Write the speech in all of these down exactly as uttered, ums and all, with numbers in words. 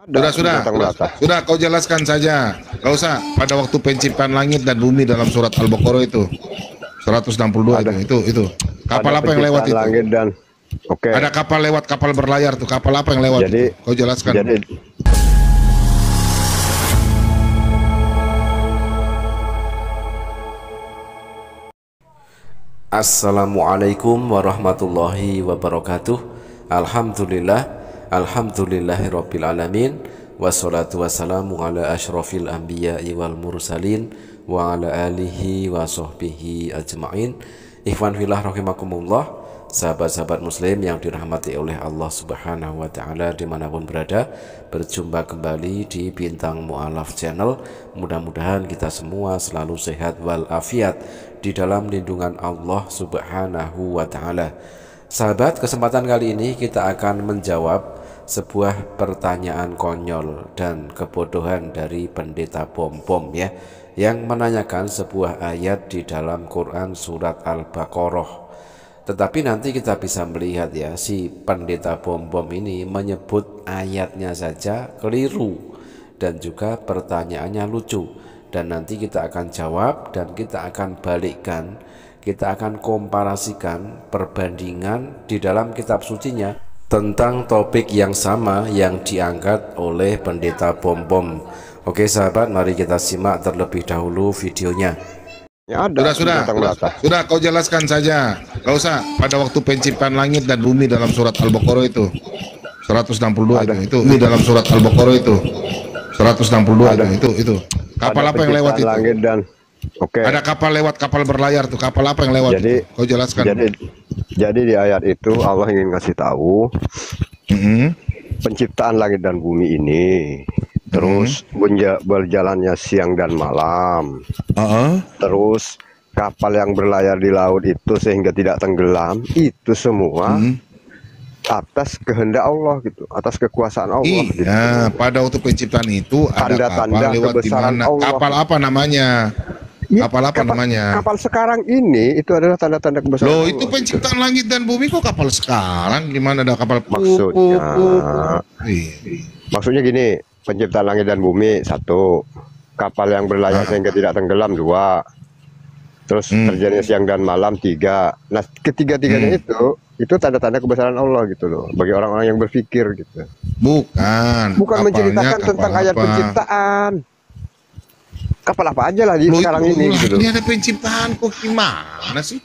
Sudah, sudah, sudah, kau jelaskan saja. Gak usah. Pada waktu penciptaan langit dan bumi dalam surat Al-Baqarah itu seratus enam puluh dua ada, itu, itu, itu. Kapal apa yang lewat itu? Langit dan, okay. Ada kapal lewat, kapal berlayar tuh. Kapal apa yang lewat? Jadi, itu? Kau jelaskan. Jadi, Assalamualaikum warahmatullahi wabarakatuh. Alhamdulillah, alhamdulillahirabbil alamin. Wassalatu wassalamu ala asyrafil anbiya'i wal mursalin wa ala alihi wa sahbihi ajma'in. Ikhwan fillah rahimakumullah, sahabat-sahabat muslim yang dirahmati oleh Allah subhanahu wa ta'ala dimanapun berada, berjumpa kembali di Bintang Mu'alaf Channel. Mudah-mudahan kita semua selalu sehat walafiat di dalam lindungan Allah subhanahu wa ta'ala. Sahabat, kesempatan kali ini kita akan menjawab sebuah pertanyaan konyol dan kebodohan dari pendeta bom-bom ya, yang menanyakan sebuah ayat di dalam Quran surat Al-Baqarah. Tetapi nanti kita bisa melihat ya, si pendeta bom-bom ini menyebut ayatnya saja keliru dan juga pertanyaannya lucu. Dan nanti kita akan jawab dan kita akan balikkan, kita akan komparasikan perbandingan di dalam kitab sucinya tentang topik yang sama yang diangkat oleh pendeta bom-bom. Oke sahabat, mari kita simak terlebih dahulu videonya. Ya ada, sudah, sudah, sudah, sudah, kau jelaskan saja. Gak usah. Pada waktu penciptaan langit dan bumi dalam surat Al-Baqarah itu seratus enam puluh dua ada. itu, itu, ini dalam surat Al-Baqarah itu seratus enam puluh dua ada. itu, itu. Kapal apa yang lewat itu? Langit dan, okay. Ada kapal lewat, kapal berlayar tuh. Kapal apa yang lewat? Jadi, itu? Kau jelaskan. Jadi, jadi di ayat itu Allah ingin kasih tahu mm-hmm. penciptaan langit dan bumi ini, terus mm-hmm. berjalannya siang dan malam, uh-uh. terus kapal yang berlayar di laut itu sehingga tidak tenggelam, itu semua mm-hmm. atas kehendak Allah gitu, atas kekuasaan Allah. Iya, gitu. Pada waktu penciptaan itu ada tanda-tanda kapal lewat di mana? Kapal apa namanya? Ya, kapal apa kapal, namanya? Kapal sekarang ini itu adalah tanda-tanda kebesaran Loh, Allah. itu penciptaan gitu. Langit dan bumi kok kapal sekarang? Di mana ada kapal? Maksudnya, maksudnya gini, penciptaan langit dan bumi satu, kapal yang berlayar nah. sehingga tidak tenggelam dua, terus hmm. terjadinya siang dan malam tiga. Nah, ketiga-tiganya hmm. itu itu tanda-tanda kebesaran Allah gitu loh, bagi orang-orang yang berpikir gitu. Bukan. Bukan menceritakan tentang ayat apa? Penciptaan. Kapal apa aja lah di loh, sekarang itu, ini gitu loh. Ini ada penciptaan kok gimana sih?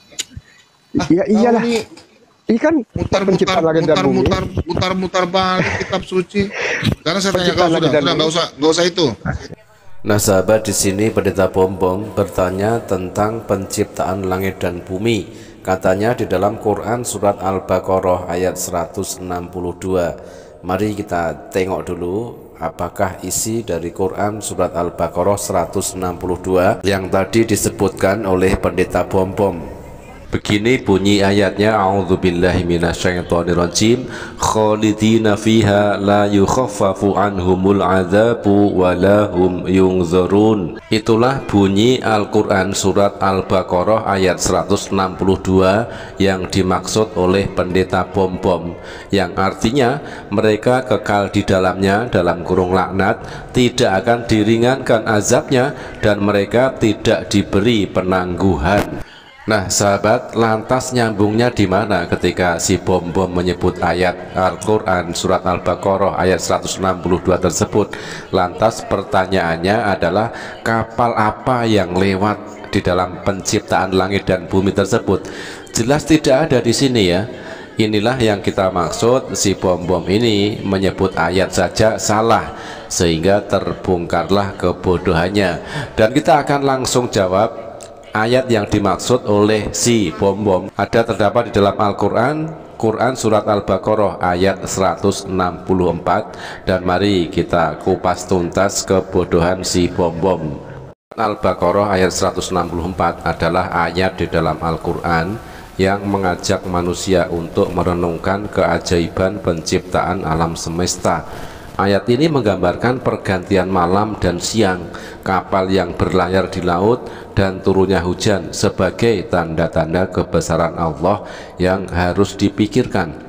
Ah, iya iyalah. Ini kan mutar-mutar mutar-mutar mutar-mutar balik kitab suci. Karena saya tanya kau sudah, sudah nggak usah nggak usah itu. Nah sahabat, di sini pendeta bom-bom bertanya tentang penciptaan langit dan bumi. Katanya di dalam Quran surat Al-Baqarah ayat seratus enam puluh dua. Mari kita tengok dulu apakah isi dari Quran surat Al-Baqarah seratus enam puluh dua yang tadi disebutkan oleh pendeta bom-bom. Begini bunyi ayatnya, a'udzubillahi minasyaitonirrajim, khalidina fiha la yukhaffafu anhumul adzabu wa lahum yunzarun. Itulah bunyi Al-Quran surat Al-Baqarah ayat seratus enam puluh dua yang dimaksud oleh pendeta bom-bom, yang artinya mereka kekal di dalamnya dalam kurung laknat, tidak akan diringankan azabnya, dan mereka tidak diberi penangguhan. Nah sahabat, lantas nyambungnya di mana ketika si bom-bom menyebut ayat Al-Quran surat Al-Baqarah ayat seratus enam puluh dua tersebut? Lantas pertanyaannya adalah, kapal apa yang lewat di dalam penciptaan langit dan bumi tersebut? Jelas tidak ada di sini ya. Inilah yang kita maksud, si bom-bom ini menyebut ayat saja salah, sehingga terbongkarlah kebodohannya. Dan kita akan langsung jawab. Ayat yang dimaksud oleh si bom-bom ada terdapat di dalam Al-Quran, Quran surat Al-Baqarah ayat seratus enam puluh empat. Dan mari kita kupas tuntas kebodohan si bom-bom. Al-Baqarah ayat seratus enam puluh empat adalah ayat di dalam Al-Quran yang mengajak manusia untuk merenungkan keajaiban penciptaan alam semesta. Ayat ini menggambarkan pergantian malam dan siang, kapal yang berlayar di laut, dan turunnya hujan sebagai tanda-tanda kebesaran Allah yang harus dipikirkan.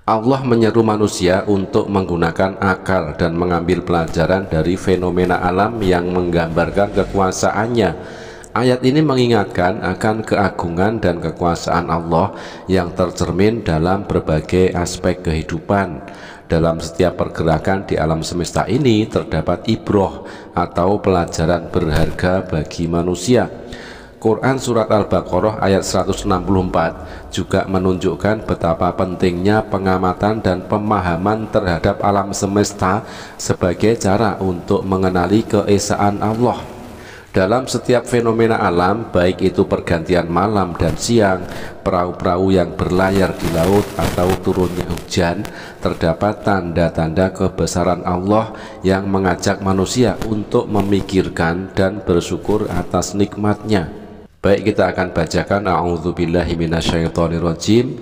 Allah menyeru manusia untuk menggunakan akal dan mengambil pelajaran dari fenomena alam yang menggambarkan kekuasaannya. Ayat ini mengingatkan akan keagungan dan kekuasaan Allah yang tercermin dalam berbagai aspek kehidupan. Dalam setiap pergerakan di alam semesta ini terdapat ibroh atau pelajaran berharga bagi manusia. Quran Surat Al-Baqarah ayat seratus enam puluh empat juga menunjukkan betapa pentingnya pengamatan dan pemahaman terhadap alam semesta sebagai cara untuk mengenali keesaan Allah. Dalam setiap fenomena alam, baik itu pergantian malam dan siang, perahu-perahu yang berlayar di laut atau turunnya hujan, terdapat tanda-tanda kebesaran Allah yang mengajak manusia untuk memikirkan dan bersyukur atas nikmatnya. Baik, kita akan bacakan a'udzubillahi minasyaitonirrajim.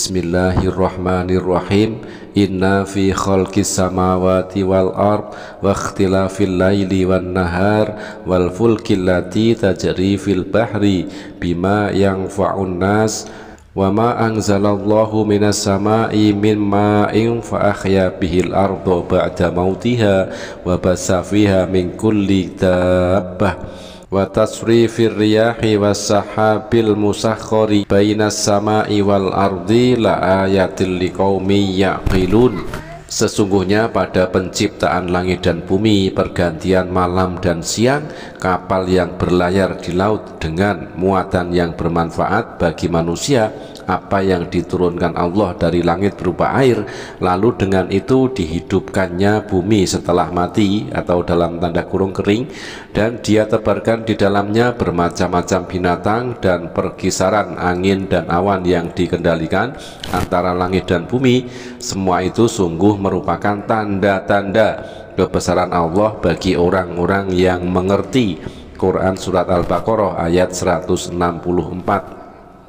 Bismillahirrahmanirrahim. Inna fi khalqis samawati wal ard wa ikhtilafil laili wan nahar wal fulkil lati tajri fil bahri bima yanfa'un nas wa ma anzalallahu minas samai min ma'in fa ahya bihil arda ba'da mautiha wa bassa fiha min kulli dabbah wa tasrifir riyahi wassahabil musakhkhari bainas samai wal ardi la ayatil liqaumi yaqilun. Sesungguhnya pada penciptaan langit dan bumi, pergantian malam dan siang, kapal yang berlayar di laut dengan muatan yang bermanfaat bagi manusia, apa yang diturunkan Allah dari langit berupa air, lalu dengan itu dihidupkannya bumi setelah mati atau dalam tanda kurung kering, dan dia tebarkan di dalamnya bermacam-macam binatang dan perkisaran angin dan awan yang dikendalikan antara langit dan bumi. Semua itu sungguh merupakan tanda-tanda kebesaran Allah bagi orang-orang yang mengerti. Quran Surat Al-Baqarah ayat seratus enam puluh empat.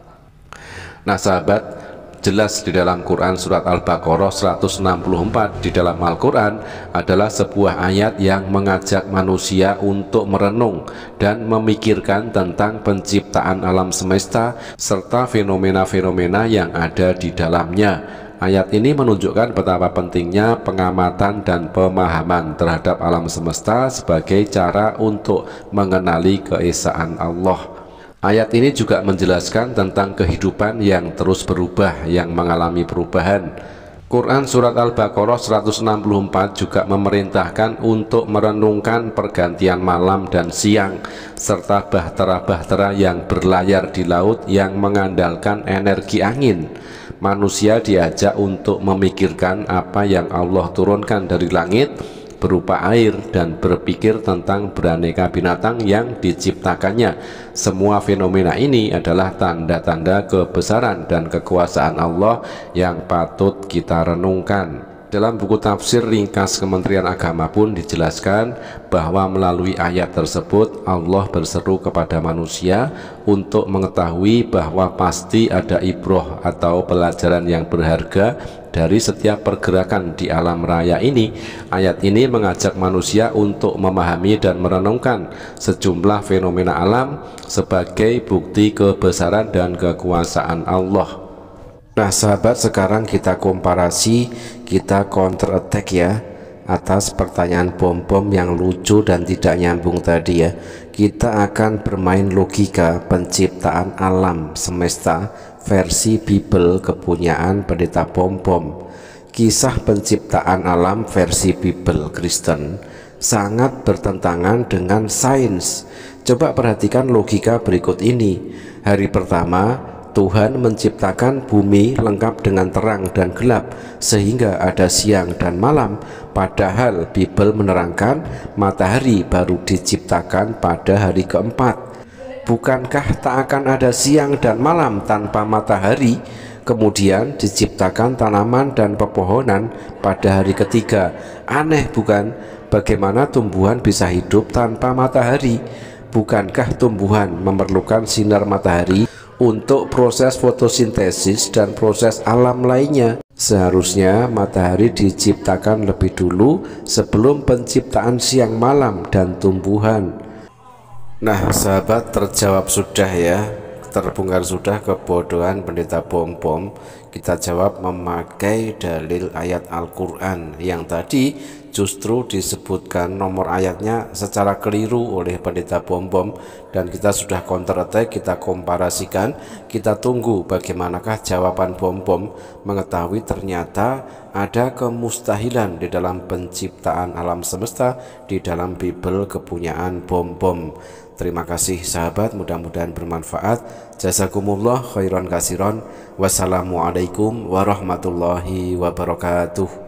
Nah sahabat, jelas di dalam Quran Surat Al-Baqarah seratus enam puluh empat di dalam Al-Quran adalah sebuah ayat yang mengajak manusia untuk merenung dan memikirkan tentang penciptaan alam semesta serta fenomena-fenomena yang ada di dalamnya. Ayat ini menunjukkan betapa pentingnya pengamatan dan pemahaman terhadap alam semesta sebagai cara untuk mengenali keesaan Allah. Ayat ini juga menjelaskan tentang kehidupan yang terus berubah, yang mengalami perubahan. Quran Surat Al-Baqarah seratus enam puluh empat juga memerintahkan untuk merenungkan pergantian malam dan siang, serta bahtera-bahtera yang berlayar di laut yang mengandalkan energi angin. Manusia diajak untuk memikirkan apa yang Allah turunkan dari langit berupa air dan berpikir tentang beraneka binatang yang diciptakannya. Semua fenomena ini adalah tanda-tanda kebesaran dan kekuasaan Allah yang patut kita renungkan. Dalam buku tafsir ringkas Kementerian Agama pun dijelaskan bahwa melalui ayat tersebut Allah berseru kepada manusia untuk mengetahui bahwa pasti ada ibroh atau pelajaran yang berharga dari setiap pergerakan di alam raya ini. Ayat ini mengajak manusia untuk memahami dan merenungkan sejumlah fenomena alam sebagai bukti kebesaran dan kekuasaan Allah. Nah sahabat, sekarang kita komparasi, kita counter attack ya atas pertanyaan bom-bom yang lucu dan tidak nyambung tadi ya. Kita akan bermain logika penciptaan alam semesta versi Bible kepunyaan pendeta bom-bom. Kisah penciptaan alam versi Bible Kristen sangat bertentangan dengan sains. Coba perhatikan logika berikut ini. Hari pertama Tuhan menciptakan bumi lengkap dengan terang dan gelap sehingga ada siang dan malam, padahal Bible menerangkan matahari baru diciptakan pada hari keempat. Bukankah tak akan ada siang dan malam tanpa matahari? Kemudian diciptakan tanaman dan pepohonan pada hari ketiga. Aneh bukan? Bagaimana tumbuhan bisa hidup tanpa matahari? Bukankah tumbuhan memerlukan sinar matahari untuk proses fotosintesis dan proses alam lainnya? Seharusnya matahari diciptakan lebih dulu sebelum penciptaan siang malam dan tumbuhan. Nah sahabat, terjawab sudah ya, terbongkar sudah kebodohan pendeta bom-bom. Kita jawab memakai dalil ayat Al-Quran yang tadi justru disebutkan nomor ayatnya secara keliru oleh Pendeta Bom Bom, dan kita sudah counter attack, kita komparasikan, kita tunggu bagaimanakah jawaban Bom Bom, mengetahui ternyata ada kemustahilan di dalam penciptaan alam semesta di dalam Bible kepunyaan Bom Bom. Terima kasih sahabat, mudah-mudahan bermanfaat. Jazakumullah khairan kasiron. Wassalamualaikum warahmatullahi wabarakatuh.